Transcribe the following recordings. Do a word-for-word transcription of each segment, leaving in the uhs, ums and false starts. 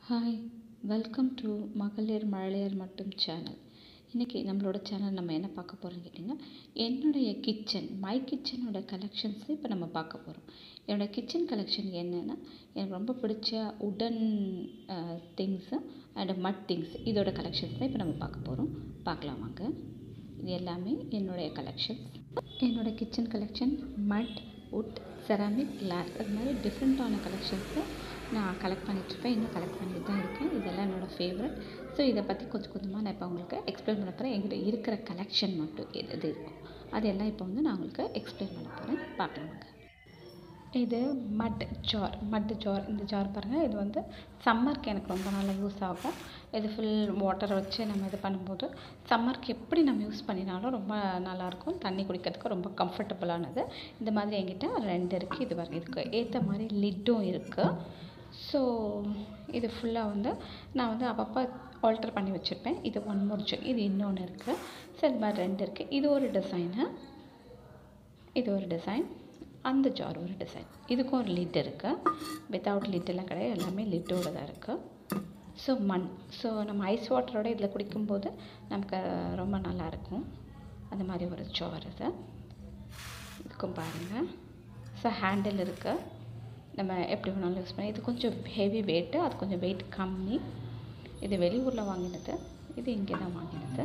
Hi, welcome to மகளிர் மழலையர் மட்டும் சேனல். இன்றைக்கி நம்மளோட சேனல் நம்ம என்ன பார்க்க போகிறோம்னு கேட்டிங்கன்னா, என்னுடைய கிச்சன் மை கிச்சனோட கலெக்ஷன்ஸ் இப்போ நம்ம பார்க்க போகிறோம். என்னோடய கிச்சன் கலெக்ஷன் என்னென்னா, எனக்கு ரொம்ப பிடிச்ச wooden things and mud things இதோட கலெக்ஷன்ஸ் தான் இப்போ நம்ம பார்க்க போகிறோம். பார்க்கலாம் வாங்க. இது எல்லாமே என்னுடைய கலெக்ஷன்ஸ். என்னோடய kitchen collection mud, wood, ceramic, glass அது மாதிரி டிஃப்ரெண்ட்டான கலெக்ஷன்ஸை நான் கலெக்ட் பண்ணிகிட்ருப்பேன். இன்னும் கலெக்ட் பண்ணிட்டு தான் இருக்கேன். இதெல்லாம் என்னோடய ஃபேவரட். ஸோ இதை பற்றி கொஞ்சம் கொஞ்சமாக நான் இப்போ உங்களுக்கு எக்ஸ்பிளைன் பண்ண போகிறேன். என்கிட்ட இருக்கிற கலெக்ஷன் மட்டும் எது எது இருக்கும் அதெல்லாம் இப்போ வந்து நான் உங்களுக்கு எக்ஸ்பிளைன் பண்ண போகிறேன். பார்க்கலாங்க. இது மட் ஜார் மட் ஜார் இந்த ஜார் பாருங்கள். இது வந்து சம்மருக்கு எனக்கு ரொம்ப நல்லா யூஸ் ஆகும். இது ஃபுல் வாட்டரை வச்சு நம்ம இது பண்ணும்போது சம்மருக்கு எப்படி நம்ம யூஸ் பண்ணினாலும் ரொம்ப நல்லாயிருக்கும். தண்ணி குடிக்கிறதுக்கு ரொம்ப கம்ஃபர்டபுளானது. இந்த மாதிரி என்கிட்ட ரெண்டு இருக்குது. இது பாருங்கள், இதுக்கு ஏற்ற மாதிரி லிட்டும் இருக்குது. ஸோ இது ஃபுல்லாக வந்து நான் வந்து அப்பப்போ ஆல்டர் பண்ணி வச்சுருப்பேன். இது ஒன் முடிச்சு இது இன்னொன்று இருக்குது. ஸோ இது மாதிரி ரெண்டு இருக்குது. இது ஒரு டிசைனு, இது ஒரு டிசைன், அந்த ஜார் ஒரு டிசைன். இதுக்கும் ஒரு லிட் இருக்குது. வித்தவுட் லிட்டெல்லாம் கிடையாது, எல்லாமே லிட்டோடு தான் இருக்குது. ஸோ மண் ஸோ நம்ம ஐஸ் வாட்டரோட இதில் குடிக்கும்போது நமக்கு ரொம்ப நல்லாயிருக்கும். அந்த மாதிரி ஒரு ஜார் இது. இதுக்கும் பாருங்கள். ஸோ ஹேண்டில் இருக்குது. நம்ம எப்படி வேணாலும் யூஸ் பண்ணி. இது கொஞ்சம் ஹெவி வெயிட்டு, அது கொஞ்சம் வெயிட் கம்மி. இது வெளியூரில் வாங்கினது, இது இங்கே தான் வாங்கினது.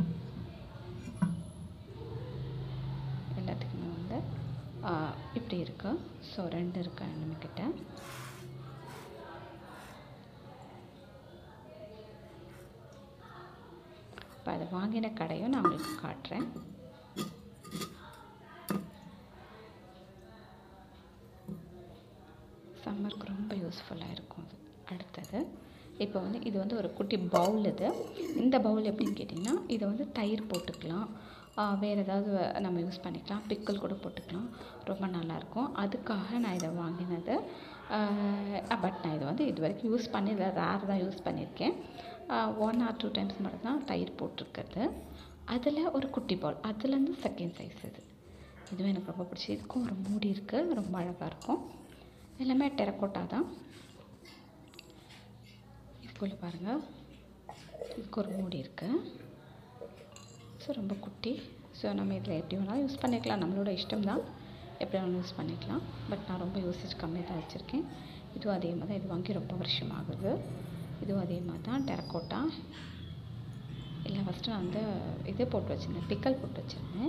எல்லாத்துக்குமே வந்து இப்படி இருக்கு. ஸோ ரெண்டு இருக்கு நம்மக்கிட்ட. இப்போ அதை வாங்கின கடையும் நான் உங்களுக்கு காட்டுறேன். சம்மருக்கு ரொம்ப யூஸ்ஃபுல்லாக இருக்கும் அது. அடுத்தது இப்போ வந்து இது வந்து ஒரு குட்டி பவுல். இது இந்த பவுல் எப்படின்னு கேட்டிங்கன்னா, இதை வந்து தயிர் போட்டுக்கலாம், வேறு ஏதாவது நம்ம யூஸ் பண்ணிக்கலாம், பிக்கல் கூட போட்டுக்கலாம். ரொம்ப நல்லாயிருக்கும். அதுக்காக நான் இதை வாங்கினது. பட் நான் இதை வந்து இது வரைக்கும் யூஸ் பண்ணி ரேர் தான் யூஸ் பண்ணியிருக்கேன். ஒன் ஆர் டூ டைம்ஸ் மட்டும் தான் தயிர் போட்டிருக்குது. அதில் ஒரு குட்டி பவுல், அதுலேருந்து செகண்ட் சைஸ் இது. இதுவும் எனக்கு ரொம்ப பிடிச்சி. இதுக்கும் ஒரு மூடி இருக்குது, ரொம்ப அழகாக இருக்கும். எல்லாமே டெரக்கோட்டா தான். இதுக்குள்ளே பாருங்கள், இதுக்கு ஒரு மூடி இருக்குது. ஸோ ரொம்ப குட்டி. ஸோ நம்ம இதில் எப்படி வேணாலும் யூஸ் பண்ணிக்கலாம், நம்மளோட இஷ்டம் தான், எப்படி வேணாலும் யூஸ் பண்ணிக்கலாம். பட் நான் ரொம்ப யூசேஜ் கம்மியாக தான் வச்சுருக்கேன். இதுவும் அதே மாதிரி தான். இது வாங்கி ரொம்ப வருஷம் ஆகுது. இதுவும் அதே மாதிரி தான், டெரக்கோட்டா. இல்லை ஃபஸ்ட்டு நான் வந்து இது போட்டு வச்சுருந்தேன், பிக்கல் போட்டு வச்சுருந்தேன்.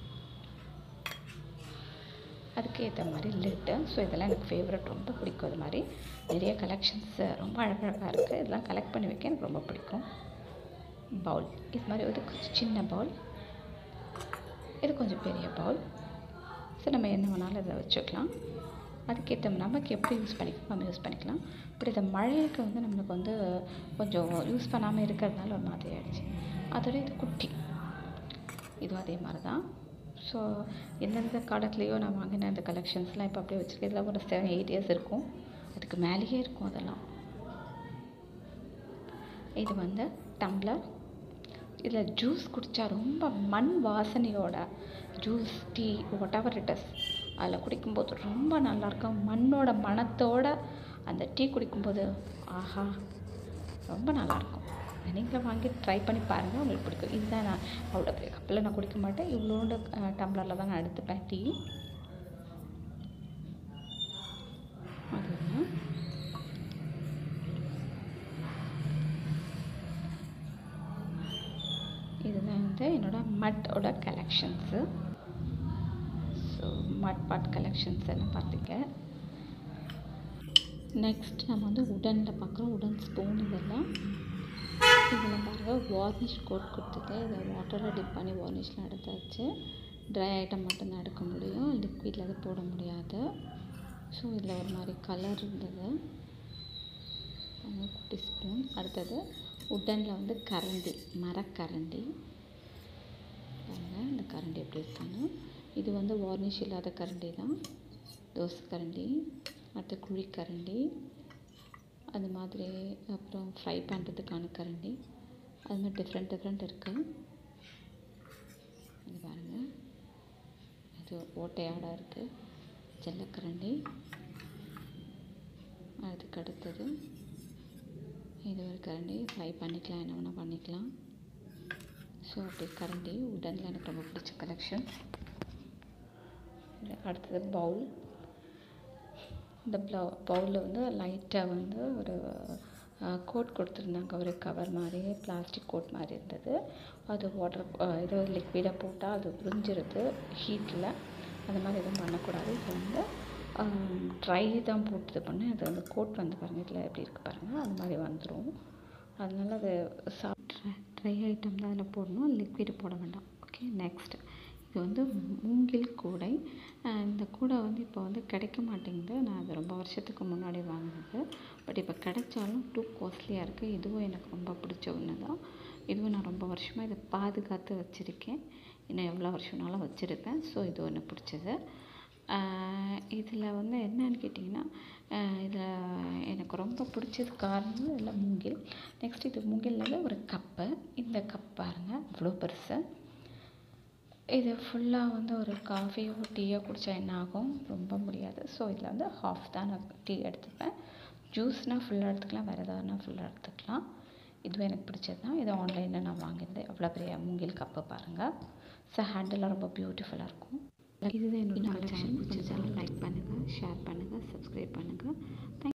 அதுக்கு ஏற்ற மாதிரி லிட்டு. ஸோ இதெல்லாம் எனக்கு ஃபேவரட், ரொம்ப பிடிக்கும். அது மாதிரி நிறைய கலெக்ஷன்ஸ் ரொம்ப அழகழகாக இருக்குது. இதெல்லாம் கலெக்ட் பண்ணி வைக்க எனக்கு ரொம்ப பிடிக்கும். பவுல் இது மாதிரி ஒரு கொஞ்சம் சின்ன பவுல், இது கொஞ்சம் பெரிய பவுல். ஸோ நம்ம என்ன வேணாலும் இதை வச்சுக்கலாம். அதுக்கேற்ற நமக்கு எப்படி யூஸ் பண்ணிக்கலாம் நம்ம யூஸ் பண்ணிக்கலாம். இப்படி இந்த மழைக்கு வந்து நம்மளுக்கு வந்து கொஞ்சம் யூஸ் பண்ணாமல் இருக்கிறதுனால ஒரு மாதிரி ஆகிடுச்சு. அதோட இது குட்டி, இதுவும் அதே மாதிரி தான். ஸோ எந்தெந்த காலத்துலேயோ நான் வாங்கின அந்த கலெக்ஷன்ஸ்லாம் இப்போ அப்படியே வச்சுருக்கேன். இதெல்லாம் ஒரு செவன் எயிட் இயர்ஸ் இருக்கும், அதுக்கு மேலேயே இருக்கும் அதெல்லாம். இது வந்து டம்ளர். இதில் ஜூஸ் குடித்தா ரொம்ப மண் வாசனையோட juice, tea, whatever it is, அதில் குடிக்கும்போது ரொம்ப நல்லாயிருக்கும். மண்ணோட மணத்தோடு அந்த டீ குடிக்கும்போது ஆஹா, ரொம்ப நல்லாயிருக்கும். நீங்களும் வாங்கி ட்ரை பண்ணி பாருங்கள், உங்களுக்கு பிடிக்கும். இதுதான் நான் அவ்வளோ பெரிய கப்பில் நான் குடிக்க மாட்டேன், இவ்வளோண்டு டம்ளரில் தான் நான் எடுத்துப்பேன் டீ. அது ஒன்று. இதுதான் வந்து என்னோடய மட்டோட கலெக்ஷன்ஸு. ஸோ மட் பாட் கலெக்ஷன்ஸ் எல்லாம் பார்த்தீங்க. நெக்ஸ்ட் நம்ம வந்து உடனில் பார்க்குறோம். உடன் ஸ்பூன் இதெல்லாம். இதில் பாருங்கள், வார்னிஷ் கோட் கொடுத்துட்டு இதை வாட்டரில் டிப் பண்ணி வார்னிஷ்லாம் எடுத்தாச்சு. ட்ரை ஐட்டம் மட்டும்தான் எடுக்க முடியும், லிக்விடில் அதை போட முடியாது. ஸோ இதில் ஒரு மாதிரி கலர் இருந்தது. குட்டி ஸ்பூன். அடுத்தது உடனில் வந்து கரண்டி, மரக்கரண்டி. பாருங்கள் இந்த கரண்டி எப்படி இருக்கான்னு. இது வந்து வார்னிஷ் இல்லாத கரண்டி தான், தோசை கரண்டி. அடுத்து குழிக்கரண்டி, அது மாதிரி. அப்புறம் ஃப்ரை பண்ணுறதுக்கான கரண்டி. அது மாதிரி டிஃப்ரெண்ட் டிஃப்ரெண்ட் இருக்குது. இது பாருங்கள், இது ஓட்டையாடாக இருக்குது. ஜல்லக்கரண்டி. அதுக்கு அடுத்தது இது ஒரு கரண்டி ஃப்ரை பண்ணிக்கலாம், என்ன வேணால் பண்ணிக்கலாம். ஸோ அப்படி கரண்டி உடனில் எனக்கு ரொம்ப பிடிச்ச கலெக்ஷன். அடுத்தது பவுல். இந்த ப்ளவு பவுலில் வந்து லைட்டாக வந்து ஒரு கோட் கொடுத்துருந்தாங்க, ஒரு கவர் மாதிரி பிளாஸ்டிக் கோட் மாதிரி இருந்தது. அது வாட்டர் ஏதோ லிக்விடாக போட்டால் அது புரிஞ்சிருது ஹீட்டில். அந்த மாதிரி எதுவும் பண்ணக்கூடாது. இது வந்து ட்ரை தான் போட்டு இது பண்ணேன். அது அந்த கோட் வந்து பாருங்கள், இதில் எப்படி இருக்குது பாருங்கள், அந்த மாதிரி வந்துடும். அதனால் அது சாப்பிட்ற ட்ரை ஐட்டம் தான் அதில் போடணும், லிக்விடு போட வேண்டாம். ஓகே, நெக்ஸ்ட் இது வந்து மூங்கில் கூடை. இந்த கூடை வந்து இப்போ வந்து கிடைக்க மாட்டேங்குது. நான் அது ரொம்ப வருஷத்துக்கு முன்னாடி வாங்கினது. பட் இப்போ கிடைச்சாலும் டூ காஸ்ட்லியாக இருக்குது. இதுவும் எனக்கு ரொம்ப பிடிச்ச ஒன்று தான். இதுவும் நான் ரொம்ப வருஷமாக இதை பாதுகாத்து வச்சுருக்கேன். இன்னும் எவ்வளோ வருஷம்னாலும் வச்சுருப்பேன். ஸோ இது ஒன்று பிடிச்சது. இதில் வந்து என்னன்னு கேட்டிங்கன்னா, இதில் எனக்கு ரொம்ப பிடிச்சது காரணம் இதில் மூங்கில். நெக்ஸ்ட் இது மூங்கில்னால ஒரு கப்பு. இந்த கப் பாருங்கள், இவ்வளோ பெருசு. இது ஃபுல்லாக வந்து ஒரு காஃபியோ டீயோ குடித்தா என்ன ஆகும், ரொம்ப முடியாது. ஸோ இதில் வந்து ஹாஃப் தான் நான் டீ எடுத்துப்பேன். ஜூஸ்னால் ஃபுல்லாக எடுத்துக்கலாம், வேறு எதாவதுனா ஃபுல்லாக எடுத்துக்கலாம். இதுவும் எனக்கு பிடிச்சது தான். இது ஆன்லைனில் நான் வாங்கியிருந்தேன். எவ்வளோ பெரிய மூங்கில் கப்பு பாருங்கள். ஸோ ஹேண்டெல்லாம் ரொம்ப பியூட்டிஃபுல்லாக இருக்கும். இதுதான் என்னோட கலெக்ஷன். பிடிச்சதாலும் லைக் பண்ணுங்கள், ஷேர் பண்ணுங்கள், சப்ஸ்கிரைப் பண்ணுங்கள். தேங்க்